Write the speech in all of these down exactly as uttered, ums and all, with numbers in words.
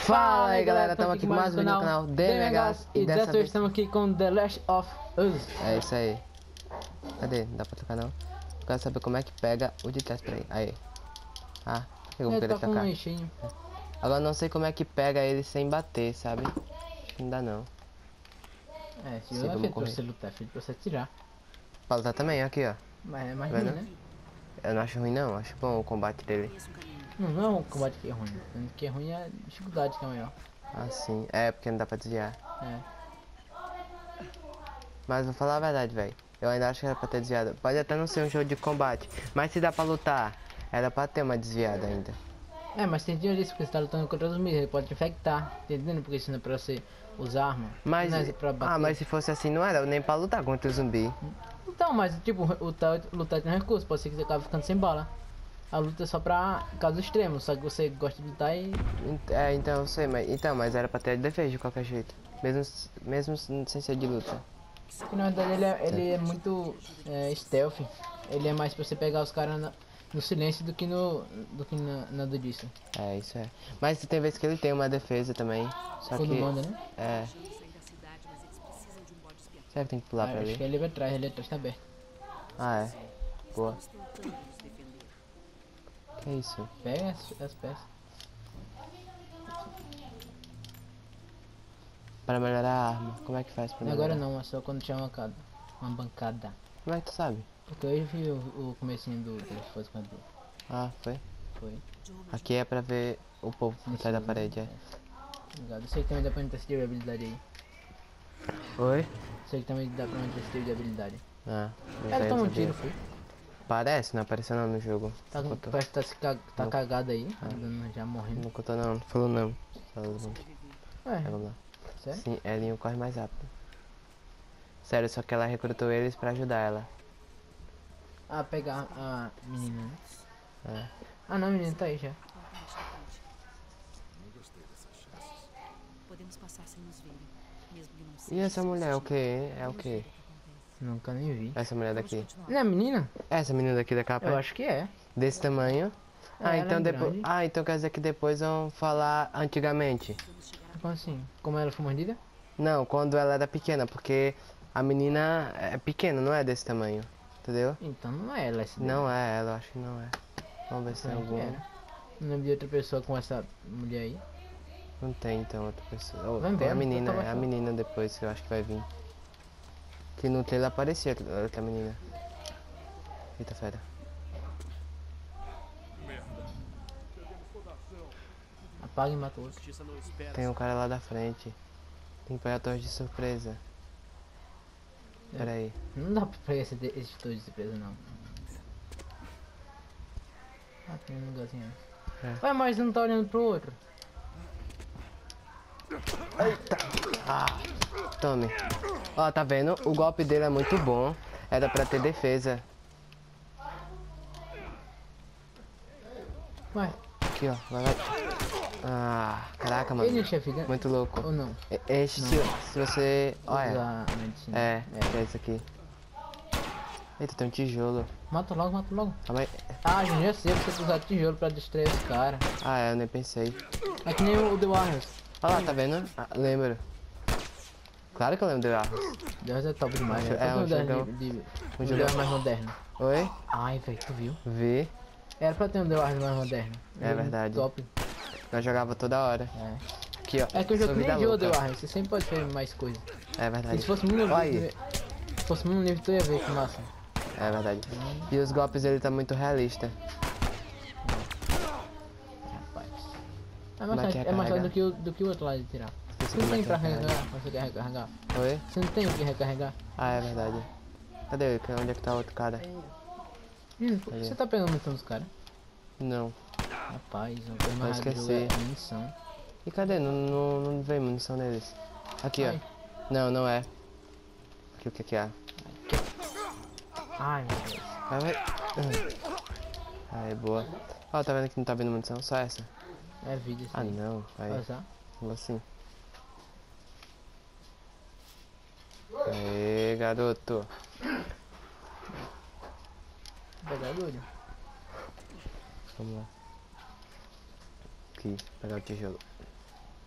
Fala aí galera, estamos aqui com mais um vídeo no canal DMHs e dessa vez estamos aqui com The Last of Us. É isso aí. Cadê? Não dá pra tocar não? Eu quero saber como é que pega o de teste pra ele. Aí. Ah, eu vou querer tocar. Agora não sei como é que pega ele sem bater, sabe? Acho que não dá não. É, se eu não é feito pra você lutar, é feito pra você tirar. Pra lutar também, aqui ó. Mas é mais ruim, né? Eu não acho ruim não, acho bom o combate dele. Não, não é o combate que é ruim. O que é ruim é a dificuldade que é maior. Ah sim, é porque não dá pra desviar. É. Mas vou falar a verdade, velho. Eu ainda acho que era pra ter desviado. Pode até não ser um jogo de combate, mas se dá pra lutar, era pra ter uma desviada ainda. É, mas tem dia disso, porque você tá lutando contra os zumbis, ele pode te infectar, tá entendendo? Porque isso não é pra você usar arma. Mas, não é pra bater. Ah, mas se fosse assim não era nem pra lutar contra o zumbi. Então, mas tipo, lutar, lutar tem um recurso, pode ser que você acabe ficando sem bala. A luta é só pra caso extremo, só que você gosta de lutar e... É, então eu sei, mas, então, mas era pra ter defesa de qualquer jeito. Mesmo, mesmo sem ser de luta. Porque, na verdade ele é, ele é muito é, stealth. Ele é mais pra você pegar os caras no silêncio do que no do que na, nada disso. É, isso é. Mas tem vezes que ele tem uma defesa também. Só Quando que... manda, né? É. Será que tem que pular Ah, pra acho ali? que ele vai atrás, ele atrás tá aberto. Ah, é. Boa. Que isso? Pega as, as peças. Pra melhorar a arma. Como é que faz pra Não, melhorar? agora não, é só quando tiver uma bancada. Uma bancada. Como é que tu sabe? Porque eu vi o, o comecinho do Telefones quando Ah, foi? foi. Aqui é pra ver o povo por trás da parede, é. Obrigado. Eu sei que também dá pra gente ter esse tipo de habilidade aí. Oi? Sei que também dá pra gente ter esse tipo de habilidade. Ah, não Ela sei, toma um sabia. tiro, foi. Parece, não apareceu não no jogo. Tá, Não contou. parece que tá, se ca... tá Não. cagado aí, andando, já morrendo. Não contou não, não falou não. Falou não. Ué, Aí, vamos lá. sério? Sim, Elinho corre mais rápido. Sério, só que ela recrutou eles pra ajudar ela. Ah, pegar a menina, né? É. Ah não, a menina tá aí já. Podemos passar sem nos verem, mesmo que não seja. E essa mulher, o que? É o que? Nunca nem vi. Essa mulher daqui. Não é menina? Essa menina daqui da capa? Eu acho que é. Desse tamanho. É, Ah, ela então é depois. grande. Ah, então quer dizer que depois vão falar antigamente. Como assim? Como ela foi mordida? Não, quando ela era pequena, porque a menina é pequena, não é desse tamanho. Entendeu? Então não é ela essa daí. Não é ela, acho que não é. Vamos ver se tem Será que alguma. era? Não lembro de outra pessoa com essa mulher aí. Não tem então outra pessoa. Oh, Vai tem embora, a menina, então tá é a bom. menina depois que eu acho que vai vir. Que no trailer aparecia outra outra menina. Eita fera. Apaga e mata o outro. Tem um cara lá da frente. Tem que pegar a torre de surpresa. É. Pera aí. Não dá pra pegar esse, esse torre de surpresa não. Ah, tem um lugarzinho. É. Ué, mas não tá olhando pro outro. Eita! Ah, tome. Ó, tá vendo? O golpe dele é muito bom. Era pra ter defesa. Ué, Aqui, ó. Vai, vai. Ah, caraca, mano. ele é chefe, né? Muito louco. Ou não? E- Este, se, se você... Olha. Usa a medicina. É, é isso aqui. Eita, tem um tijolo. Mata logo, mata logo. Calma aí. Ah, gente, já sei, você usar tijolo pra distrair os caras. Ah, é, eu nem pensei. É que nem o The Warriors. Olha lá, tá vendo? Ah, lembro. Claro que eu lembro do Arros. The Warriors é top demais, né? É, um Todo jogão. de, de, Um um jogão. The Warriors mais moderno. Oi? Ai, velho, tu viu? Vi. Era pra ter um The Warriors mais moderno. É Jogo verdade. Top. Nós jogava toda hora. É. Aqui, ó. É que o jogo Sou nem vida enjoa The louca. Warriors, você sempre pode fazer mais coisas. É E verdade. se fosse muito Olha aí. livre, se fosse muito livre, tu ia ver que massa. É verdade. E os golpes ele tá muito realista. Rapaz. É Como é mais, que fácil- é mais fácil recarrega? do que, o, do que o outro lá de tirar. Esqueci Você não como é tem que pra recarrega. recarregar, pra você quer recarregar. Oi? Você não tem o que recarregar. Ah, é verdade. Cadê ele? Onde é que tá o outro cara? Hum, por que Cadê? você tá pegando munição dos caras? Não. Rapaz, uma coisa mais rara do jogo esqueci. é munição. E cadê? Não, não, não veio munição neles. Aqui, Ai. ó. Não, não é. Aqui, o que que é? Ai, meu Deus. Vai, vai. Aí, boa. Ó, tá vendo que não tá vindo munição? Só essa. É vídeo isso Ah, aí. não. Aí, Olha só. vou assim. Aê, garoto. Pegar doido. Vamos lá. Aqui, pegar o tijolo.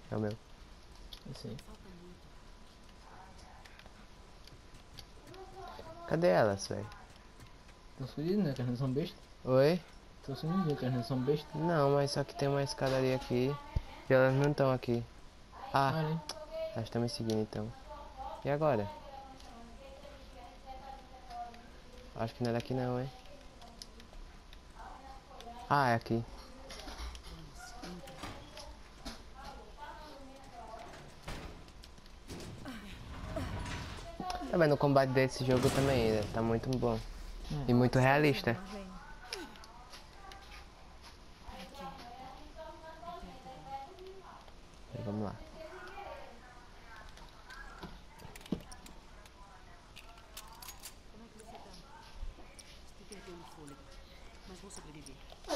É o meu. Esse aí. Cadê elas, velho? Tô fudido, né? Que eles não são bestas. Oi? Tô fudido, que eles não são bestas. Não, mas só que tem uma escadaria aqui. E elas não estão aqui. Ah, Olha aí. elas estão me seguindo então. E agora? Acho que não é daqui não, hein? Ah, é aqui. Tá vendo, o combate desse jogo também né? Tá muito bom. E muito realista. Vamos lá. Estou perdendo o fôlego, mas vou sobreviver.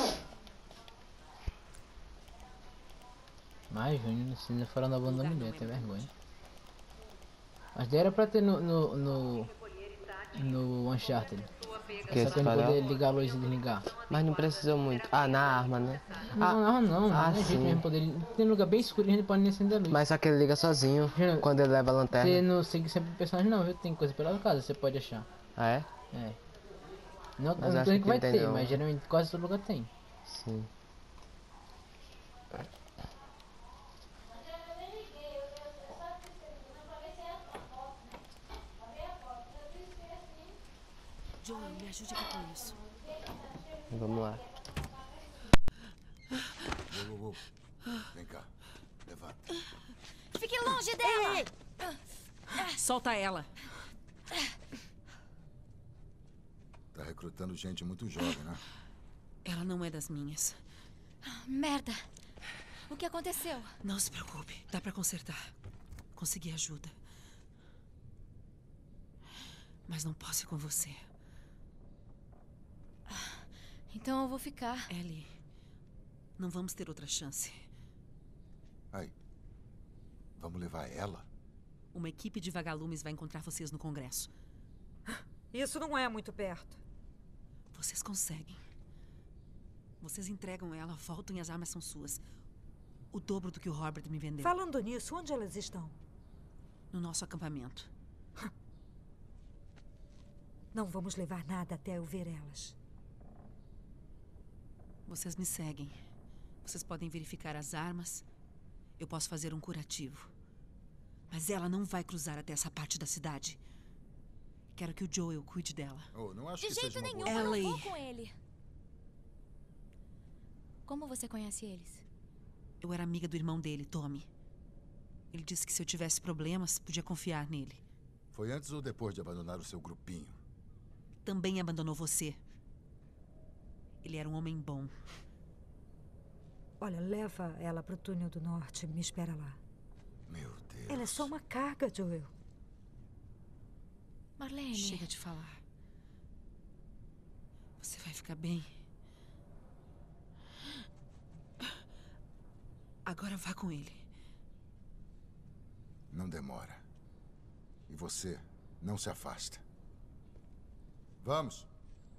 Mas, Júnior, se não for na banda da mulher, tem vergonha. Mas daí era pra ter no, no, no, no Uncharted. Que Só esse que ele farol? poder ligar a luz e desligar. Mas não precisou muito. Ah, na arma, né? Ah, Não, não, não. ah, não é jeito sim. mesmo poder. Tem um lugar bem escuro e a gente pode nem acender a luz. mas só que ele liga sozinho Júnior, quando ele leva a Você lanterna. não segue sempre o personagem não, viu? Tem coisa pela casa, você pode achar. Ah, é? É. Não, Mas não acho tô dizendo que que vai tem ter, não. mas geralmente quase todo lugar tem. Sim. Joel, me ajude aqui com isso. Vamos lá. Uou, uou, uou. Vem cá. Levanta. Fique longe dela! Solta ela. Tá recrutando gente muito jovem, né? Ela não é das minhas. Merda! O que aconteceu? Não se preocupe, dá pra consertar. Consegui ajuda. Mas não posso ir com você. Então eu vou ficar. Ellie, não vamos ter outra chance. Aí. Vamos levar ela? Uma equipe de vagalumes vai encontrar vocês no Congresso. Isso não é muito perto. Vocês conseguem. Vocês entregam ela, voltam e as armas são suas. O dobro do que o Robert me vendeu. Falando nisso, onde elas estão? No nosso acampamento. Não vamos levar nada até eu ver elas. Vocês me seguem. Vocês podem verificar as armas. Eu posso fazer um curativo. Mas ela não vai cruzar até essa parte da cidade. Quero que o Joel cuide dela. Oh, não acho De que jeito seja uma nenhum, boa. eu não Ellie. vou com ele. Como você conhece eles? Eu era amiga do irmão dele, Tommy. Ele disse que se eu tivesse problemas, podia confiar nele. Foi antes ou depois de abandonar o seu grupinho? Também abandonou você. Ele era um homem bom. Olha, leva ela pro túnel do norte. Me espera lá. Meu Deus. Ela é só uma carga, Joel. Marlene. Chega de falar. Você vai ficar bem. Agora vá com ele. Não demora. E você, não se afasta. Vamos.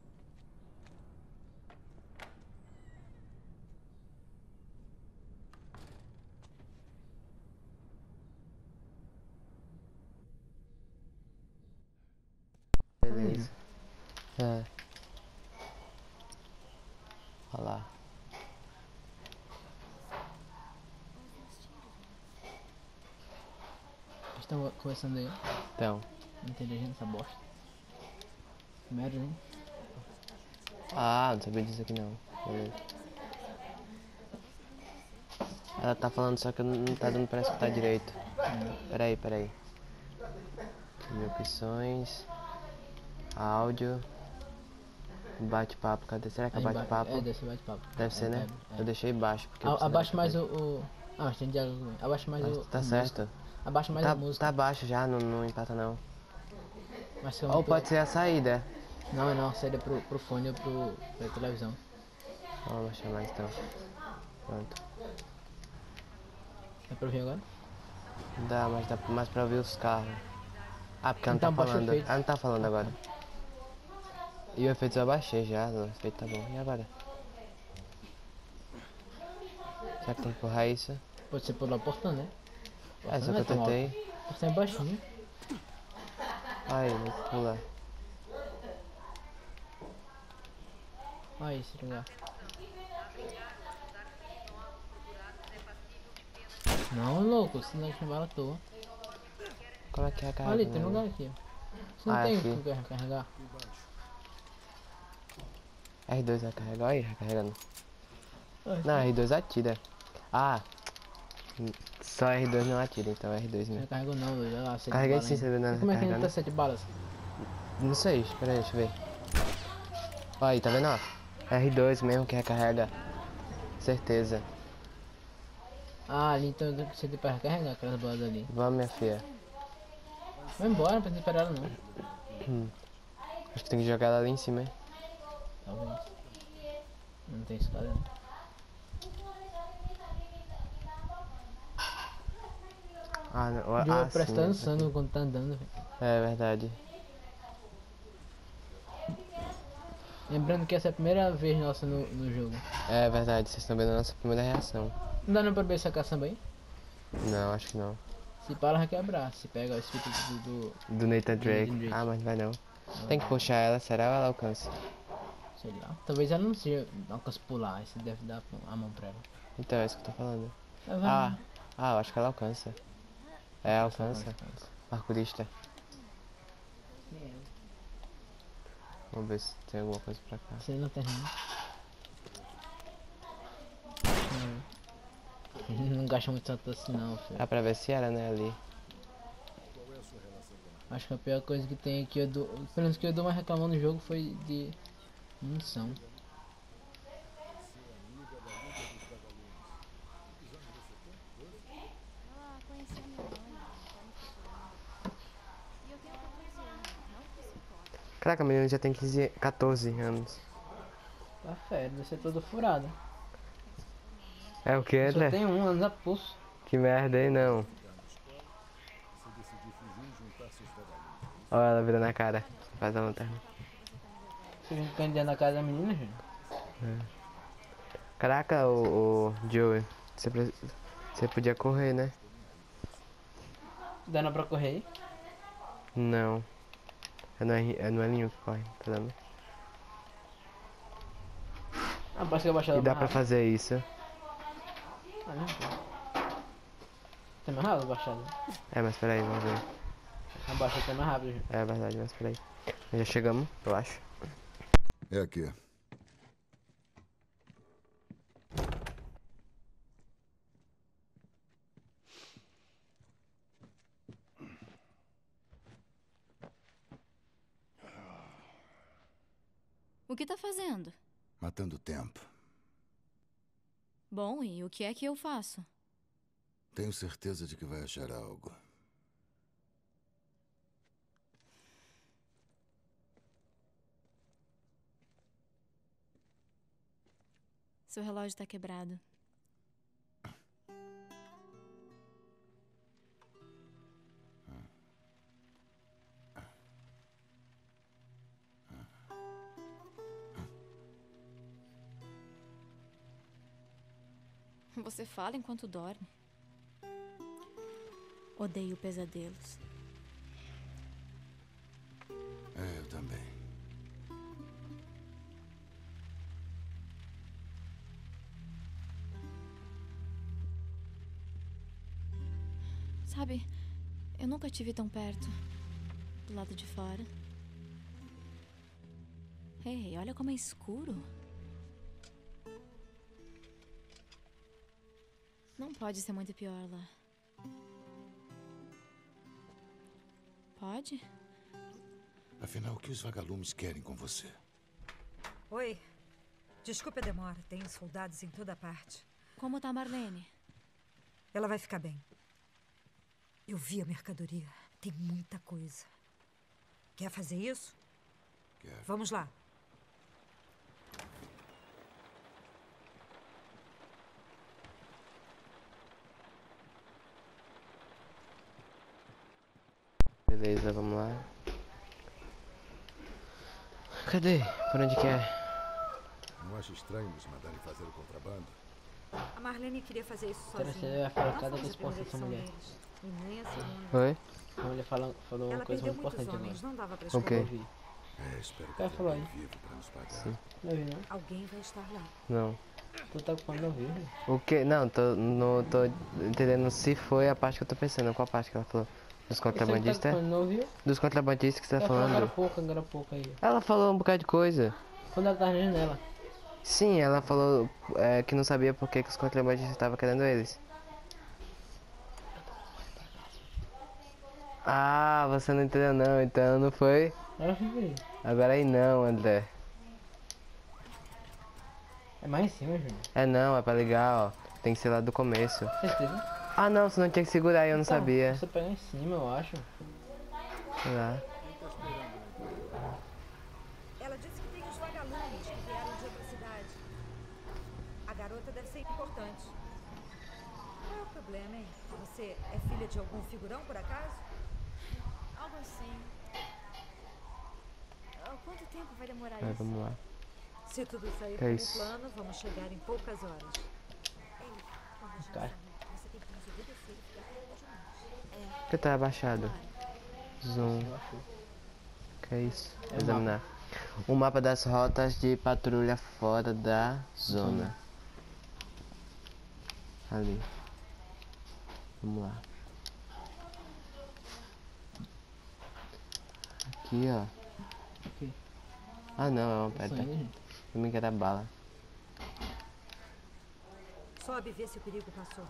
Beleza. É. Olha lá. Eles estão conversando aí. Então. Não entendi essa bosta. Merda, hein? Ah, não sabia disso aqui não. Beleza. Ela tá falando, só que não tá dando pra escutar direito. Peraí, peraí. Aqui, opções. Áudio. Bate-papo, cadê? Será que é Aí embaixo- bate-papo? É, deve ser bate-papo. Deve ser, né? É, é. Eu deixei baixo. Porque eu A- preciso Abaixa da mais o, cabeça. o... Ah, mas tem diálogo também. Abaixa mais Mas o... tá a certo. música. Abaixa mais Tá, a música. tá baixo já, não, não empata não. Mas se eu Ou não- pode ser a saída. Não, é não. Saída pro, pro fone ou pro, pra televisão. Vamos baixar mais então. Pronto. É pra ouvir agora? Dá, mas dá mais pra ouvir os carros. Ah, porque ela não Então tá baixa o falando. efeito. Ela não tá falando agora. E o efeito eu baixei já, o efeito tá bom. E agora? Será que tem que empurrar isso? Pode ser pelo portão, né? É, só Portão que não eu tão alto. tentei. Portão é baixinho. Ai, vou pular. Olha esse lugar. Não, louco, senão a gente vai à toa. Como é que recarrega? Ali, tem né? um lugar aqui, ó. Você não Ah, tem aqui. o que recarregar? R dois recarrega, olha aí, recarregando. Ah, Não, R dois atira. Ah, só R dois não atira, então é R dois Não mesmo. carregou não, Luiz. Olha lá, sete Carreguei balas sim, ainda. você vê, né? E como é que ainda Carregando. tá sete balas? Não sei, espera aí, deixa eu ver. Olha aí, tá vendo, ó? R dois mesmo que recarrega. Certeza. Ah, ali então você tem pra recarregar aquelas balas ali. Vamos, minha filha. Vai embora, não precisa esperar ela não. Hum. Acho que tem que jogar ela ali em cima, hein? Talvez. Não tem escada não. Ah, não. O Ah, Joe sim, parece que tá essa dançando aqui. quando tá andando, velho. É verdade. Lembrando que essa é a primeira vez nossa no, no jogo. É verdade, vocês estão vendo a nossa primeira reação. Não dá não pra ver essa caçamba aí? Não, acho que não. Se para, vai quebrar. Se pega o espírito do, do... Do Nathan Drake. Nathan Drake. Ah, mas vai não. Tem que puxar ela, será ou ela alcança? Sei lá. Talvez ela não seja alcance pular. Aí você deve dar a mão pra ela. Então, é isso que eu tô falando. Ela vai- Ah, ah, eu acho que ela alcança. É, alcança. alcança. Arcurista. Vamos ver se tem alguma coisa pra cá. Você não tem não. Não. Não gasta muito tanto assim não, filho. Dá pra ver se era, né, ali. Acho que a pior coisa que tem aqui, eu dou, pelo menos que eu dou mais reclamando no jogo foi de munição. Ela conheceu minha mãe, tá me cuidando. E eu tenho quatorze anos, não que isso importa. Caraca, a menina já tem quinze, quatorze anos. Tá fera, deve ser toda furada. É o que, Só André? tem um ano a pulso. Que merda, hein, não. Olha ela virando a cara. Faz a lanterna. Você vem ficando dentro da casa da menina, gente. Caraca, o, o Joey. Você, pre- você podia correr, né? Dando pra correr aí. Não. É no, é no Elinho que corre, tá vendo? Ah, parece que eu baixei E ela dá mais pra rápido. fazer isso. Ah, não, pô. Tem mais rápido baixado. É, mas peraí, vamos ver. Abaixa até mais rápido, gente. É verdade, mas peraí. Já chegamos, eu acho. É aqui. O que tá fazendo? Matando tempo. Bom, e o que é que eu faço? Tenho certeza de que vai achar algo. Seu relógio tá quebrado. Você fala enquanto dorme. Odeio pesadelos. É, eu também. Sabe, eu nunca tive tão perto. Do lado de fora. Ei, olha como é escuro. Não pode ser muito pior lá. Pode? Afinal, o que os vagalumes querem com você? Oi. Desculpe a demora. Tem soldados em toda parte. Como tá a Marlene? Ela vai ficar bem. Eu vi a mercadoria. Tem muita coisa. Quer fazer isso? Quero. Vamos lá. Beleza, vamos lá. Cadê? Por onde que é? Não acha estranho nos mandarem fazer o contrabando? A Marlene queria fazer isso Será que sozinha. você vai falar Não cada foi a resposta primeira dessa edição mulher? deles, e nem a segunda. Oi? A mulher fala, falou uma Ela coisa perdeu muito muitos importante homens, agora. não dava pra O quê? escolher. Eu vi. É, espero que Vai tenha falar alguém aí. vivo pra nos pagar. Sim. Não vi, não. Alguém vai estar lá. Não. Tu tá ocupando não viu, velho? O que? Não, tô, não tô entendendo se foi a parte que eu tô pensando. Qual parte que ela falou? Dos Você que tá contrabandistas? ocupando não viu? Dos contrabandistas que você tá Ela falou agora há falando? pouco, agora há pouco aí. Ela falou um bocado de coisa. Quando ela tava na janela. Sim, ela falou é, que não sabia por que, que os contrabandistas estavam querendo eles. Ah, você não entendeu não, então não foi? Ela foi ver. Agora aí não, André. É mais em cima, Júnior. É não, é pra ligar, ó. Tem que ser lá do começo. Certeza? Ah não, você não tinha que segurar aí, eu não Então, sabia. Você pega em cima, eu acho. Sei lá. Ela disse que tem os vagalumes que vieram de outra cidade. A garota deve ser importante. Qual é o problema, hein? Você é filha de algum figurão, por acaso? Algo assim. Ah, quanto tempo vai demorar Vai, isso? vamos lá. Se tudo sair Que é como isso? plano, vamos chegar em poucas horas. Cara. Você tem que nos obedecer e ficar perto demais. Por que tá abaixado? Zoom. Que é isso? É o Examinar. O mapa das rotas de patrulha fora da zona. Ali. Vamos lá. Aqui, ó. Aqui. Ah não, é uma Isso pedra. aí, gente. Pra mim que era bala. Sobe e vê se o perigo passou.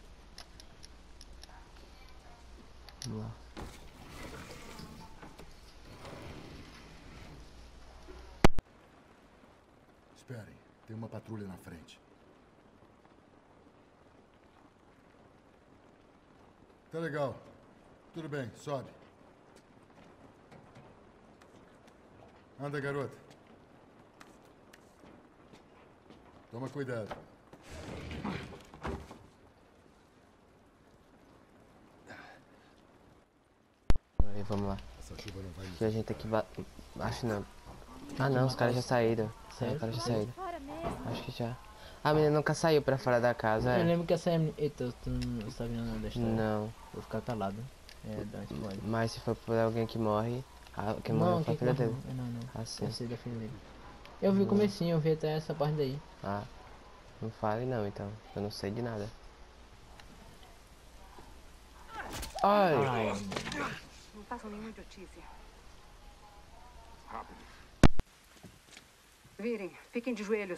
Vamos lá. Esperem, tem uma patrulha na frente. Tá legal. Tudo bem, sobe. Anda, garota. Toma cuidado. Aí, vamos lá. Essa chuva não vai nos Aqui a gente tem que... ba- Acho não. Ah não, os caras já saíram. É, Sério? os caras já saíram. Fora mesmo. Acho que já. A menina nunca saiu pra fora da casa, Eu é? lembro que essa é. Eita, tu não tá vendo nada da história. Não. Vou ficar calado. É, dá spoiler. Mas se for por alguém que morre, a, quem Não, morreu foi a quem filha morreu? dele. É, não, não. Ah, sim. Eu sei da filha dele. Eu vi o comecinho, eu vi até essa parte daí. Ah, não fale não então. Eu não sei de nada. Ai! Ai, Não façam nenhuma idiotice. Rápido. Virem, fiquem de joelhos.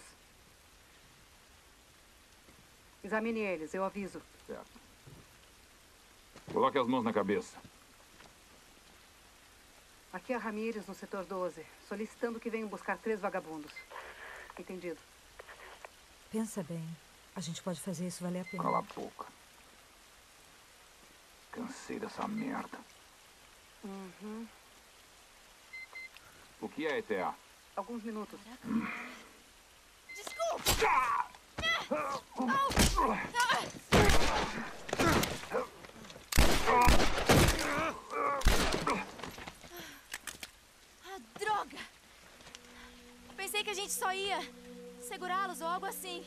Examine eles, eu aviso. Certo. Coloque as mãos na cabeça. Aqui é a Ramírez, no setor doze, solicitando que venham buscar três vagabundos. Entendido. Pensa bem. A gente pode fazer isso valer a pena. Cala a boca. Cansei dessa merda. Uhum. O que é E T A? Alguns minutos. Ah, droga! Pensei que a gente só ia segurá-los ou algo assim.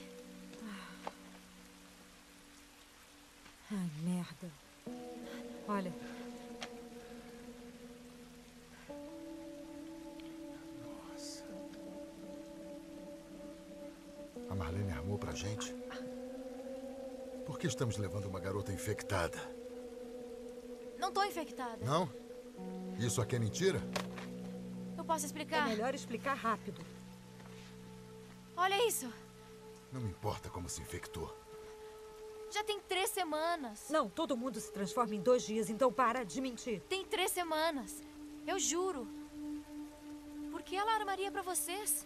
Ai, merda. Olha, Nossa. A Marlene armou pra gente? Por que estamos levando uma garota infectada? Não tô infectada. Não? Isso aqui é mentira? Eu posso é explicar? melhor explicar rápido. Olha isso. Não me importa como se infectou. Já tem três semanas. Não, todo mundo se transforma em dois dias, então para de mentir. Tem três semanas. Eu juro. Por que ela armaria pra vocês?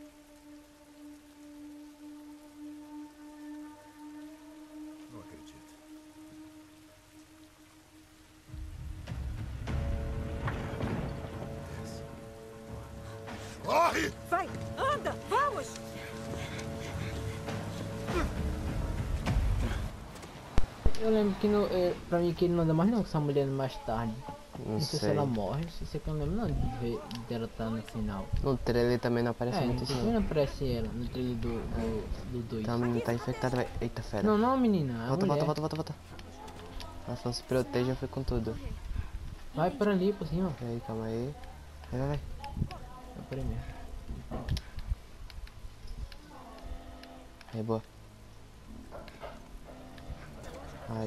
Não acredito. Desce. Corre! Vai, anda, vamos! eu lembro que no, é, pra mim que ele não anda mais não com essa mulher mais tarde. Não Não sei se sei. ela morre, se sei que eu não lembro não de ver dela tá no final. No trailer também não aparece É, muito no isso trailer não. não aparece ela, no trailer do dois. Do, do dois. Então a menina tá infectada, vai. Eita fera. Não, não, menina. Volta, volta, volta, volta, volta. Ela não se proteja, eu fui com tudo. Vai por ali, por cima. Aí, calma aí. Vai, vai, vai. Vai por aí mesmo. Aí, boa. Ai.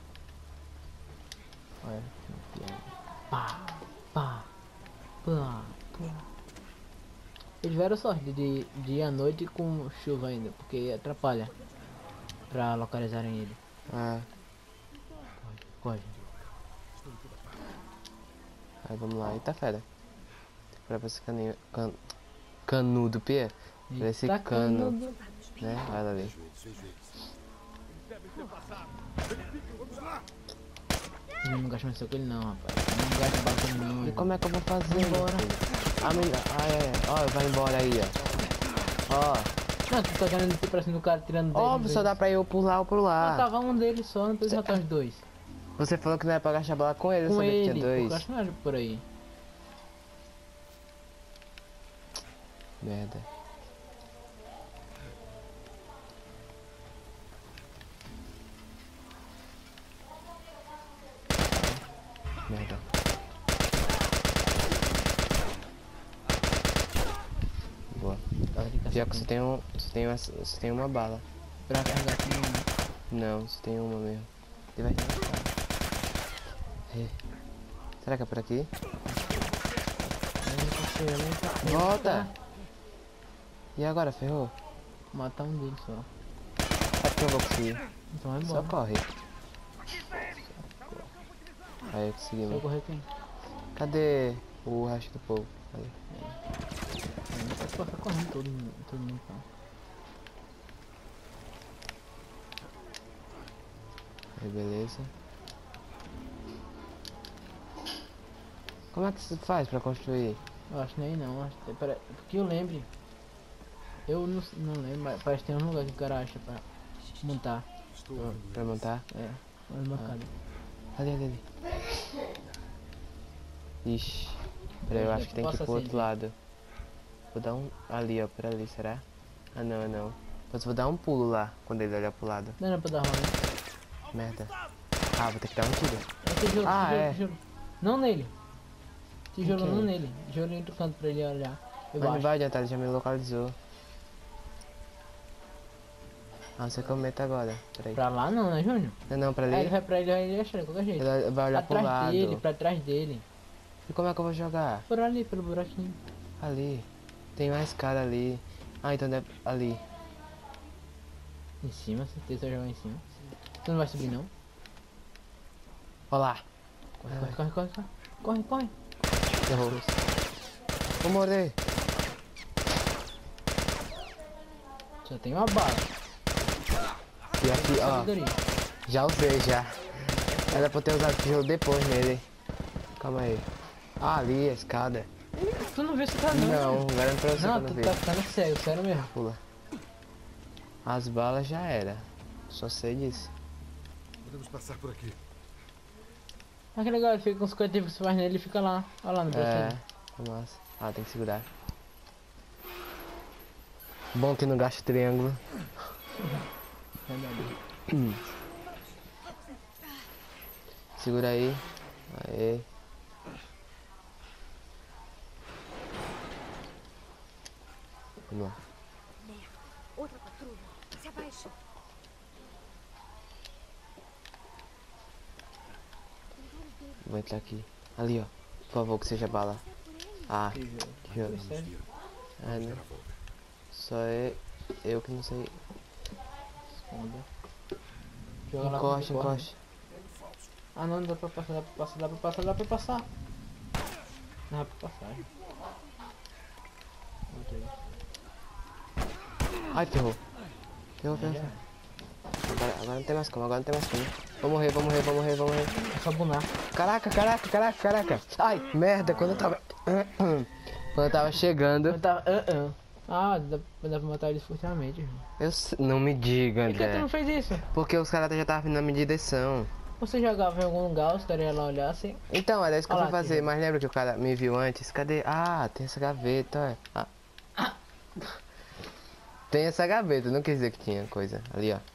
Olha. Pá, pá, pá, pá. Eles tiveram sorte de, de ir à noite com chuva ainda, porque atrapalha pra localizarem ele. Ah. Corre. Aí, vamos lá. Eita fera. Pra esse caninho. Can... Canudo, Pia. Parece Tá cano. canudo. Né? Olha ali. Eu não gasto mais com ele não, rapaz. Não gasto bala com ele não. E como é que eu vou fazer? Vai embora. A menina. Ai, ai, ai. Ó, vai embora aí, ó. Ó. Não, tu tá querendo ir pra cima do cara tirando dele. Óbvio, só dá pra eu pular ou por lá. Não, tava um deles só, não precisa matar os dois. Você falou que não era pra gastar bala com ele, eu Com sabia que ele, tinha porque eu dois. acho que não era por aí. Merda. Merda. Boa. Pior que você tem um. Você tem uma, você tem uma bala. Pra carregar aqui não. Não, você tem uma mesmo. Ele vai. É. Será que é por aqui? Volta! E agora, ferrou? Matar um deles só. É porque eu vou conseguir. Então vai Só embora. corre. Aí eu consegui, Só mano. correr quem? Cadê o resto do povo? Ali. Não pode passar correndo todo mundo, todo mundo tá. Aí, beleza. Como é que se faz pra construir? Eu acho que nem não, acho que pera, porque eu lembro. Eu não, não lembro, mas parece que tem um lugar que o cara acha pra montar. Pra, pra montar? É, mas marcado. Ali, ali, ali. Ixi. Peraí, eu acho que tem que ir pro outro lado. Vou dar um... Ali, ó, por ali, será? Ah, não, não. Mas vou dar um pulo lá, quando ele olhar pro lado. Não era pra dar rola, né? Merda. Ah, vou ter que dar um tiro. É tijolo, Ah, tijolo, é. tijolo. Não nele. Tijolo quem? não nele. Tijolo em outro canto pra ele olhar. Eu Mas não acho. vai adiantar, ele já me localizou. Ah, não sei como meto agora. Peraí. Pra lá não, né, Júnior? Não, não, pra Aí ele ali. vai pra ele, ele acha de qualquer jeito. Ele vai olhar pro Atrás lado. dele, pra trás dele. E como é que eu vou jogar? Por ali, pelo buraquinho. Ali. Tem mais cara ali. Ah, então deve... Ali. Em cima, certeza vai jogar em cima. Tu não vai subir não? Olha lá. Corre, corre, corre, corre, corre. Corre, corre. Errou. Vou morrer. Só tem uma bala. E aqui, ó. Sabedoria. Já usei, já. Era pra eu ter usado tijolo depois nele. Calma aí. Ah, ali, a escada. Tu não viu esse cara não? Não, garanto pra você que eu Não, não tu vi. tá ficando cego, sério mesmo. Pula. As balas já era. Só sei disso. Podemos passar por aqui. Ah, que legal, ele fica com os coletivos que você faz nele e fica lá. Olha lá no É, buraquinho. é massa. Ah, tem que segurar. Bom que não gasta triângulo. Verdade. Segura aí. Aê. Vamos lá. Outra patrulha. Se abaixa. Vou entrar aqui. Ali, ó. Por favor, que seja bala. Ah, Tijolo. tijolo. Sério? É, né? Só é eu que não sei. Esconda. Joga lá Encoste, quando corre. encoste. Ah não, não dá pra passar, dá pra passar, dá pra passar, dá pra passar. Não dá pra passar. Voltei. Ai, ferrou. Ferrou, ferrou. Já. ferrou. Agora, agora não tem mais como, agora não tem mais como. Vou morrer, vou morrer, vou morrer, vou morrer. É só bunar. Caraca, caraca, caraca, caraca. Ai, merda, quando eu tava... Quando eu tava chegando... Eu tava. Uh -uh. Ah, dá, dá pra matar eles furtivamente. irmão. Eu s- não me diga, Por que tu André. não fez isso? Porque os caras já estavam vindo na minha direção. Você jogava em algum lugar, os caras iam lá olhar assim. Então, era isso que eu Olha fui lá, fazer, tijolo. mas lembra que o cara me viu antes? Cadê? Ah, tem essa gaveta, ó. Ah. Tem essa gaveta, não quer dizer que tinha coisa. Ali, ó.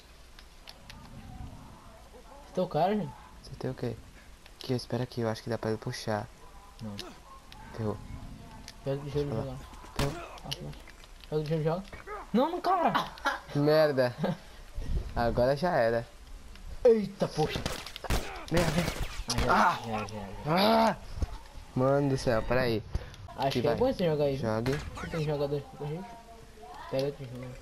Esse é o cara, gente? Você tem o quê? Aqui, espera aqui, eu acho que dá pra ele puxar. Não. Ferrou. Deixa ele Vai lá. jogar. Deixa ele jogar. Não, não, cara! Merda. Agora já era. Eita, poxa. Vem, vem. Ah, já, já, já, já. Ah! Mano do céu, peraí. Acho Aqui que é vai. bom você jogar aí. Jogue. Você tem jogador com a gente? Pega outro jogo.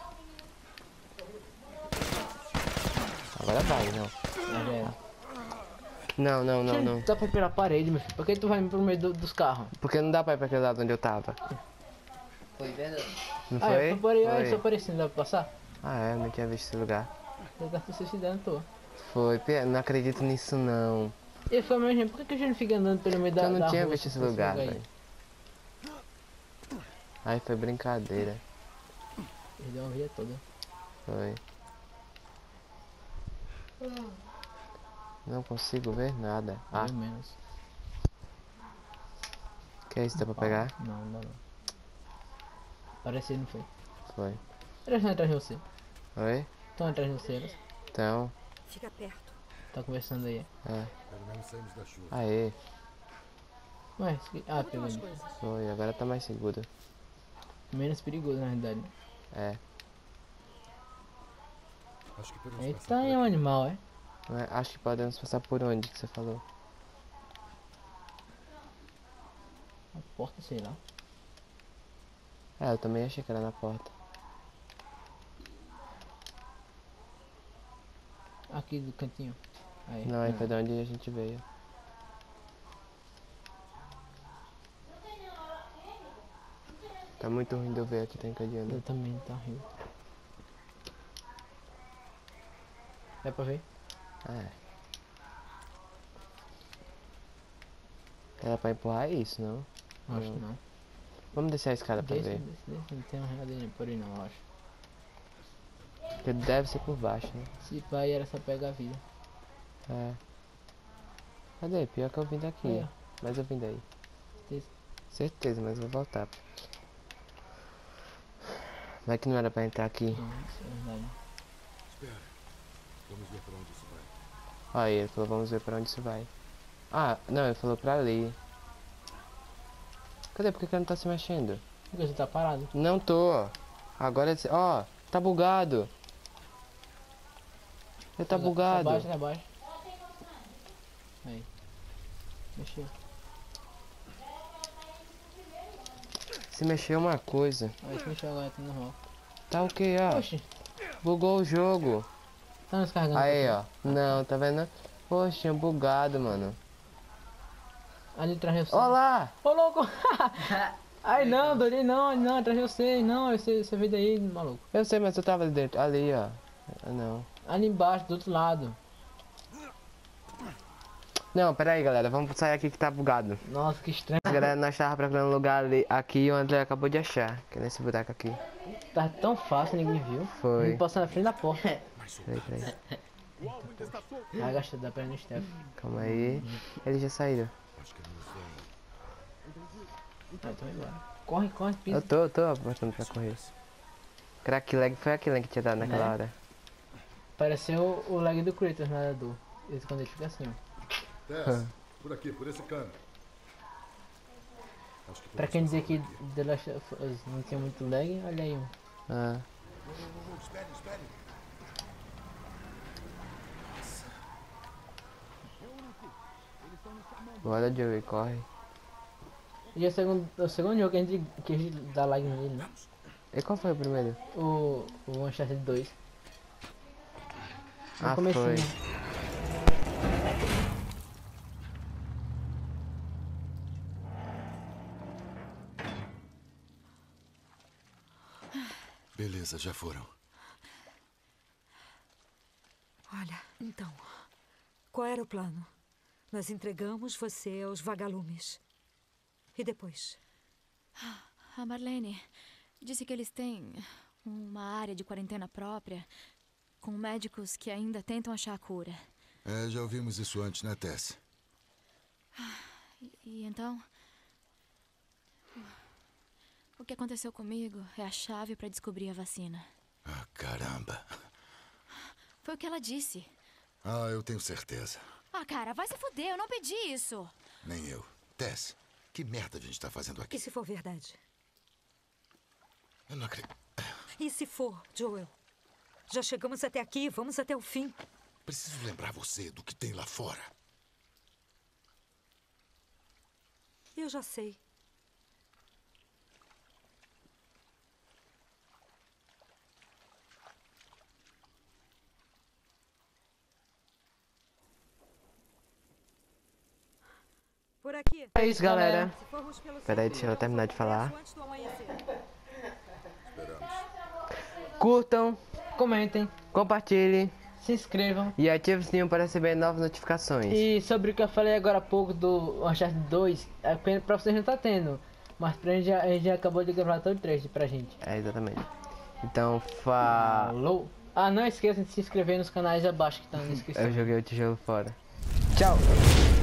Agora vai, não. Ah, já era. Não, não, não, não. Dá pra ir pela parede, meu filho. Por que tu vai pro meio do, dos carros? Porque não dá pra ir pra aquele lado onde eu tava. Foi vendo? Não Ah, foi? eu tô aí, Foi. só aparecendo, dá pra passar? Ah, é, eu não tinha visto esse lugar. Você tá se suicidando, tô. Foi, Pê, não acredito nisso não. E foi mesmo, por que, que a gente fica andando pelo meio da Eu não da tinha rua, visto se esse lugar, aí? velho. Aí foi brincadeira. Perdeu a vida toda. Foi. Não consigo ver nada. Ah, Pelo menos. que é isso? Dá pra pegar? Não, não, não. Parece que não foi. Foi. Elas estão atrás de você. Oi? Estão atrás de você, elas. Então, Fica perto. Tá conversando aí. é. Pelo menos saímos da chuva. Aê, Ué, esse- ah, pegou ele. foi. Agora tá mais seguro. Menos perigoso na realidade. né? É. Acho que podemos Eita, passar por é um aqui. animal, é? Não é- Acho que podemos passar por onde que você falou. A porta, sei lá. É, eu também achei que era na porta. Aqui do cantinho. Aí. Não, aí foi de onde a gente veio. Tá muito ruim de eu ver aqui, tá encadeando. Eu também, tá rio. Dá pra ver? É. Era pra empurrar isso, não? Acho Não. que não. Vamos descer a escada pra Desse, ver. desse, desse, não tem uma regadinha por aí não, eu acho. Porque deve ser por baixo, né? Se pai era só pegar a vida. É. Cadê? Pior que eu vim daqui. Aí, ó. Mas eu vim daí. Certeza. Certeza, mas eu vou voltar. Vai que não era pra entrar aqui. Não, isso é verdade. Espera. Vamos ver para onde isso vai. Aí, ele falou, vamos ver pra onde isso vai. Ah, não, ele falou pra ali. Cadê? Por que que ele não tá se mexendo? Porque você tá parado. Não tô. Agora ele... Ó, tá bugado. Ele tá bugado. Abaixa, abaixa. Aí. Mexeu. Se mexer uma coisa. Aí se mexeu agora, tá normal. Tá o que, ó? Oxi, Bugou o jogo. tá nos carregando. Aí, um ó. Não, tá vendo? Poxa, tinha bugado, mano. Ali atrás de você. Ó lá! Ô, louco! Ai, não, Dori, não, não, atrás de você. Não, você, você veio daí, maluco. Eu sei, mas eu tava ali dentro. Ali, ó. Ah, não. Ali embaixo, do outro lado. Não, pera aí, galera. Vamos sair aqui que tá bugado. Nossa, que estranho. Galera, nós tava procurando um lugar ali, aqui e o André acabou de achar. Que é nesse buraco aqui. Tá tão fácil, ninguém viu. Foi. Ele passou na frente da porta. Peraí, peraí. Vai gastar da perna no Steph. Calma aí. Eles já saíram. Acho que nos vem. Ah, então vai embora. Corre, corre, pisa. Eu tô, eu tô apertando pra correr. Crack lag foi aquele que tinha dado naquela Né? hora. Pareceu o lag do Kratos, nadador. Esse quando ele fica assim, ó. Tess, por aqui, por esse cano. Acho que Pra podemos quem dizer passar que por aqui. The Last of Us não tinha muito lag, olha aí, ó. Ah. Espere, espere. Bora, Joey, corre. E é o segundo, o segundo jogo que a gente, que a gente dá lag nele, né? E qual foi o primeiro? O, o Uncharted dois. No Ah, comecinho. foi. Beleza, já foram. Olha, então, qual era o plano? Nós entregamos você aos vagalumes. E depois? A Marlene disse que eles têm uma área de quarentena própria, com médicos que ainda tentam achar a cura. É, já ouvimos isso antes, né, Tess? E, e então... O que aconteceu comigo é a chave para descobrir a vacina. Ah, caramba. Foi o que ela disse. Ah, eu tenho certeza. Ah, cara, vai se fuder, eu não pedi isso. Nem eu. Tess, que merda a gente tá fazendo aqui? E se for verdade? Eu não acredito. E se for, Joel? Já chegamos até aqui, vamos até o fim. Preciso lembrar você do que tem lá fora. Eu já sei. Por aqui. É isso, galera. Se formos pelo Peraí, deixa eu terminar de falar. antes do amanhecer. Curtam, Comentem, compartilhem se inscrevam. e ativem o sininho para receber novas notificações. E sobre o que eu falei agora há pouco do Uncharted dois, é pena pra vocês não tá tendo. Mas pra gente já, a gente já acabou de gravar todo o trailer pra gente. É, exatamente. Então, fa... Falou! Ah, não esqueçam de se inscrever nos canais abaixo que tá na descrição. Eu joguei o tijolo fora. Tchau!